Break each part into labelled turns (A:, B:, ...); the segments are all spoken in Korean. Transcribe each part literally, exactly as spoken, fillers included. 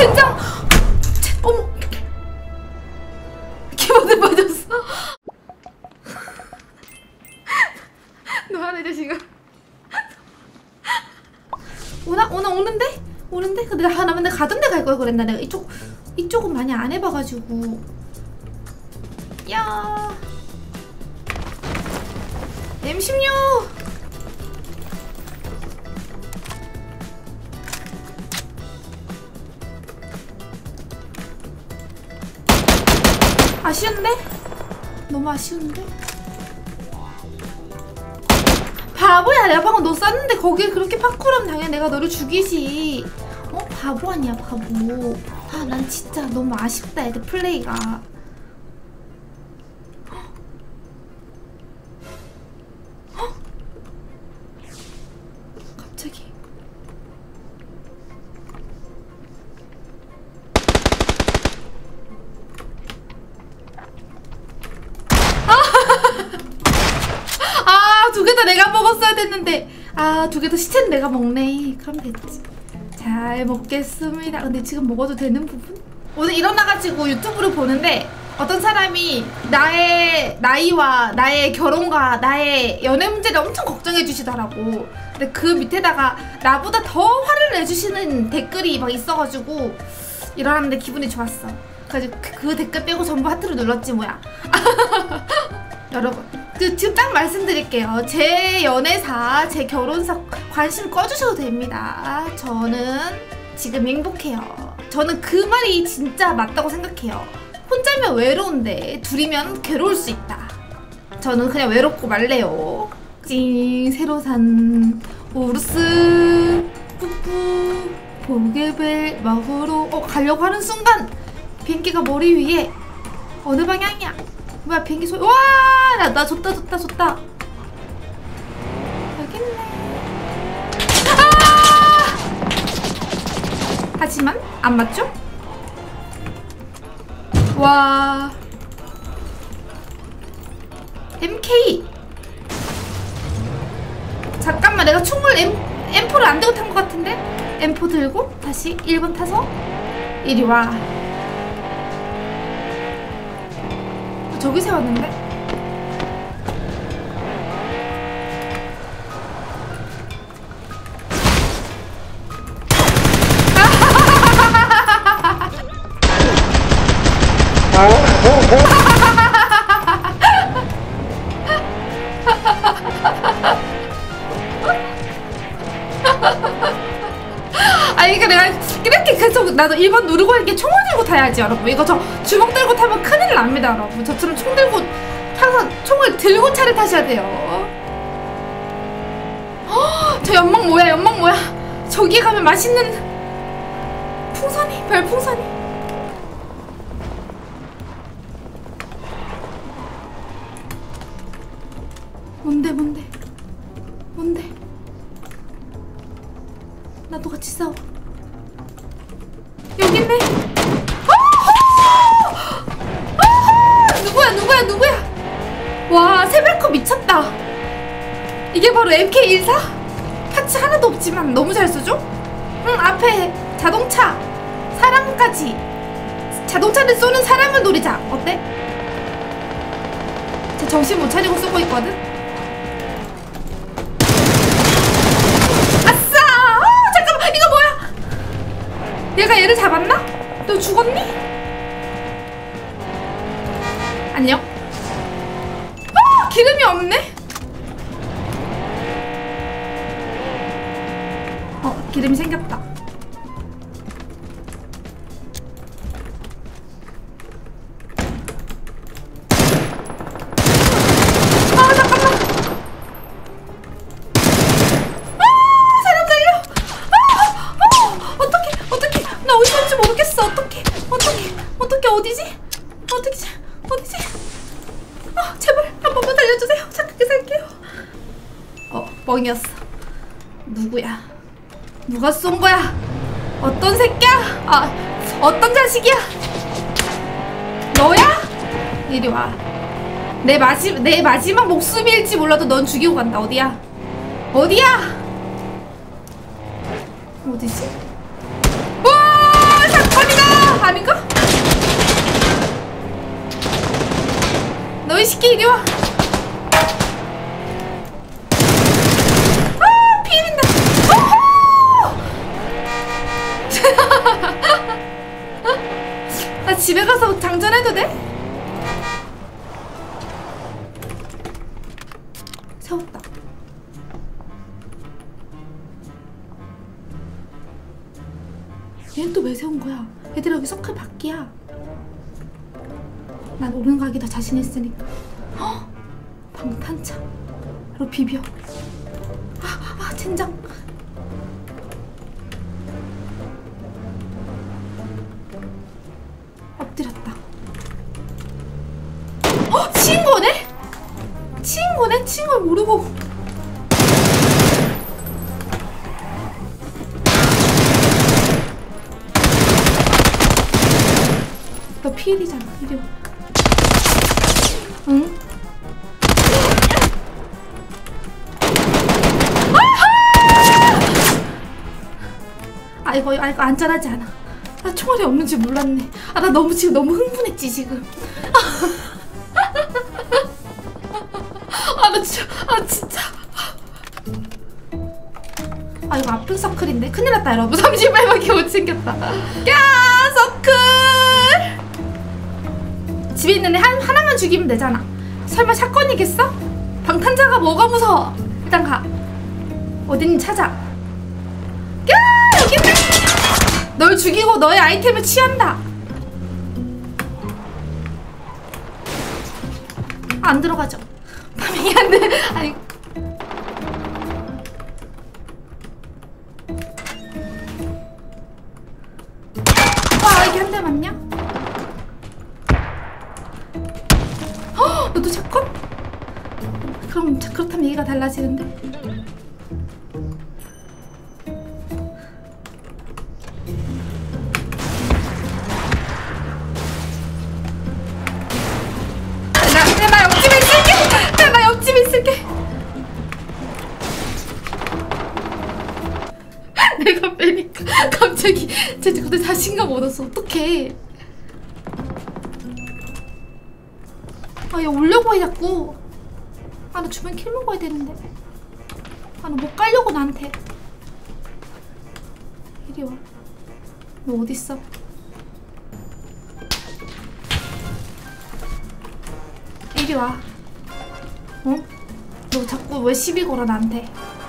A: 젠장! 어머! 키보드 빠졌어. 너 하나 이 자식아. 오나? 오나 오는데? 오는데? 근데 나, 나 근데 가던 데 갈 걸 그랬나? 내가 이쪽, 이쪽은 많이 안 해봐가지고. 야 엠 십육! 아쉬운데? 너무 아쉬운데? 바보야. 내가 방금 너 쐈는데 거기에 그렇게 파쿠르하면 당연히 내가 너를 죽이지. 어? 바보 아니야 바보. 아 난 진짜 너무 아쉽다 애들 플레이가. 헉? 갑자기 아, 두 개 다 내가 먹었어야 됐는데. 아, 두 개 다 시체는 내가 먹네. 그럼 됐지. 잘 먹겠습니다. 근데 지금 먹어도 되는 부분? 오늘 일어나가지고 유튜브를 보는데 어떤 사람이 나의 나이와 나의 결혼과 나의 연애 문제를 엄청 걱정해 주시더라고. 근데 그 밑에다가 나보다 더 화를 내주시는 댓글이 막 있어가지고 일어났는데 기분이 좋았어. 그래서 그, 그 댓글 빼고 전부 하트를 눌렀지 뭐야. 여러분 그 지금 딱 말씀드릴게요. 제 연애사, 제 결혼사 관심 꺼주셔도 됩니다. 저는 지금 행복해요. 저는 그 말이 진짜 맞다고 생각해요. 혼자면 외로운데 둘이면 괴로울 수 있다. 저는 그냥 외롭고 말래요. 찡. 새로 산 우르스 뿌뿌 보게벨 먹으러 어 가려고 하는 순간 비행기가 머리 위에. 어느 방향이야? 뭐야 비행기 소리. 와! 나, 나 줬다 줬다 줬다. 여깄네. 아! 하지만 안 맞죠? 와. 엠케이. 잠깐만 내가 총을 M, 엠포를 안 들고 탄 것 같은데? 엠포 들고 다시 일 번 타서 이리 와. 저기 세웠는데? 아니 이게 내가 이렇게 계속 나도 일 번 누르고 이렇게 총을 들고 타야지 여러분. 이거 저 주먹 들고 타면 큰일 납니다 여러분. 저처럼 총 들고 항상 총을 들고 차를 타셔야 돼요. 허, 저 연막 뭐야 연막 뭐야. 저기에 가면 맛있는 풍선이 별풍선이. 뭔데 뭔데 뭔데. 나도 같이 싸워. 여기 있네. 누구야 누구야 누구야. 와 세벨컵 미쳤다. 이게 바로 엠케이 십사? 파츠 하나도 없지만 너무 잘 쏘죠? 응 앞에 자동차 사람까지. 자동차를 쏘는 사람을 노리자. 어때? 쟤 정신 못 차리고 쏘고 있거든? 아싸! 어, 잠깐만 이거 뭐야? 얘가 얘를 잡았나? 너 죽었니? 안녕? 어! 기름이 없네? 어 기름이 생겼다. 아 잠깐만. 아 사람 살려. 아, 아, 어떡해 어떡해. 나 어디 있는지 모르겠어. 어떡해 어떡해 어떡해. 어디지? 어디지? 어디지? 아 제발 한 번만 살려주세요. 착하게 살게요. 어 뻥이었어. 누구야? 누가 쏜 거야? 어떤 새끼야? 아 어떤 자식이야? 너야? 이리 와. 내 마지 내 마지막 목숨일지 몰라도 넌 죽이고 간다. 어디야? 어디야? 어디지? 와 사건! 너희 새끼 이리 와. 아 피해린다. 나 집에 가서 장전해도 돼? 세웠다. 얘는 또 왜 세운 거야? 얘들아 여기 서클 밖이야. 난 오른 가기 더 자신 있으니까. 헉! 방탄차. 바로 비벼. 아, 아, 젠장. 엎드렸다. 어? 치인 거네? 치인 거네? 치인 걸 모르고. 너 피일이잖아. 이리 와. 응? 아 이거 아 이거 안전하지 않아. 나 총알이 없는지 몰랐네. 아 나 너무 지금 너무 흥분했지 지금. 아 나 진짜 아 진짜. 아 이거 아픈 서클인데 큰일 났다 여러분. 삼십 발밖에 못 챙겼다. 야 서클. 집에 있는 애 한, 하나만 죽이면 되잖아. 설마 샷건이겠어? 방탄자가 뭐가 무서워. 일단 가. 어딨니 찾아. 야 여기 있네. 널 죽이고 너의 아이템을 취한다. 아, 안 들어가죠. 파밍이 안 돼. 아니 와 이게 한 대 맞냐? 너도 샷건? 그럼 그렇다면 얘기가 달라지는데? 나, 나 옆집에 있을게! 나, 나 옆집에 있을게! 내가 빼니까 갑자기 쟤 근데 자신감 얻었어. 어떡해. 아 얘 오려고 해 자꾸. 아 나 주변 킬 먹어야 되는데. 아 나 못 가려고 나한테. 이리 와. 너 어딨어? 이리 와. 어? 너 자꾸 왜 시비 걸어 나한테.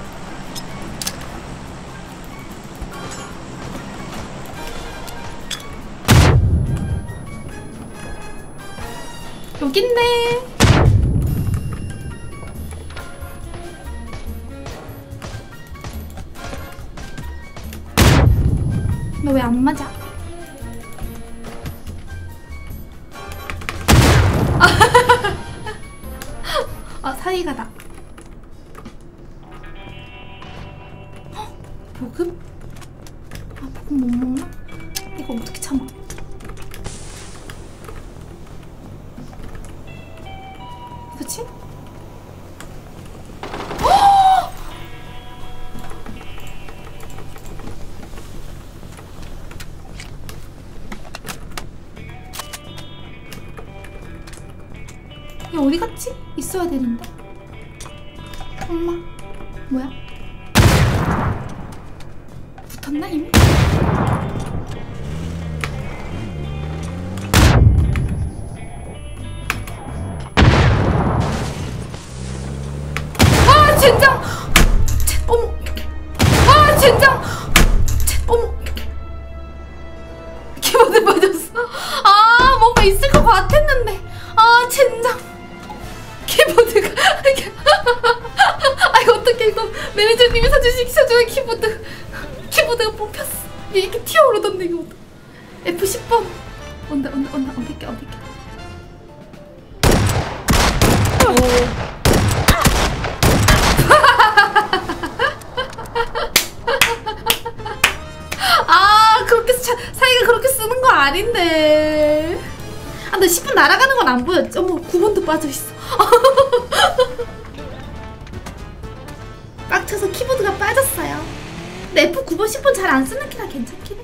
A: 여기 있네. 너 왜 안 맞아? 아 사이가다. 헉, 보급? 아 보급 못 먹나? 이거 어떻게 참아? 그치? 야 어디 갔지? 있어야 되는데. 엄마 뭐야? 붙었나 이미? 아 젠장! 어머 아 젠장! 어머 키보드 빠졌어. 아 뭔가 있을 것 같았는데. 아 젠장. 키보드가 아 이거 어떡해. 이거 매니저님이 사주시, 사주는 키보드. 키보드가 뽑혔어. 이렇게 튀어오르던데 이거. 에프 십 번 온다 온다 온다. 엄폐게 엄폐게. 아 그렇게 차, 사이가 그렇게 쓰는 거 아닌데. 아 근데 십 분 날아가는 건 안 보였지. 어머 구 번도 빠져있어. 빡쳐서 키보드가 빠졌어요. 근데 에프 구 번 십 번 잘 안 쓰는 키라 괜찮긴 해.